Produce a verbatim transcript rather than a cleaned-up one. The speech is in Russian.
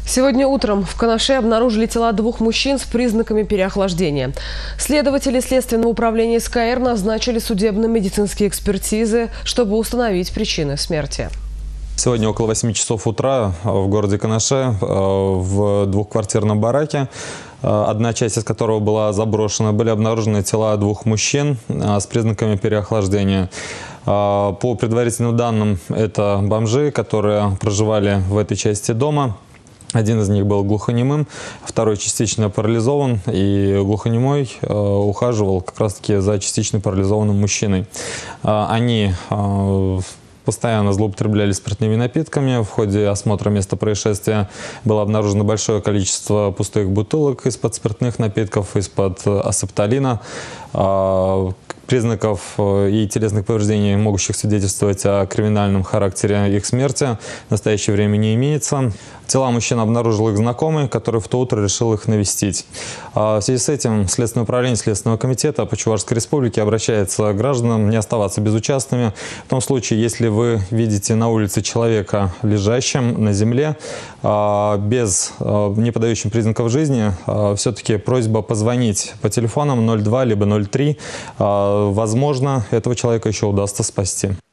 Сегодня утром в Канаше обнаружили тела двух мужчин с признаками переохлаждения. Следователи Следственного управления СКР назначили судебно-медицинские экспертизы, чтобы установить причины смерти. Сегодня около восьми часов утра в городе Канаше в двухквартирном бараке, одна часть из которого была заброшена, были обнаружены тела двух мужчин с признаками переохлаждения. По предварительным данным, это бомжи, которые проживали в этой части дома. Один из них был глухонемым, второй частично парализован, и глухонемой э, ухаживал как раз-таки за частично парализованным мужчиной. Э, они э, постоянно злоупотребляли спиртными напитками. В ходе осмотра места происшествия было обнаружено большое количество пустых бутылок из-под спиртных напитков, из-под асептолина. Э, Признаков и телесных повреждений, могущих свидетельствовать о криминальном характере их смерти, в настоящее время не имеется. Тела мужчин обнаружил их знакомый, который в то утро решил их навестить. В связи с этим Следственное управление Следственного комитета по Чувашской республике обращается к гражданам не оставаться безучастными. В том случае, если вы видите на улице человека лежащим на земле, без, не подающим признаков жизни, все-таки просьба позвонить по телефонам ноль два либо ноль три. Возможно, этого человека еще удастся спасти.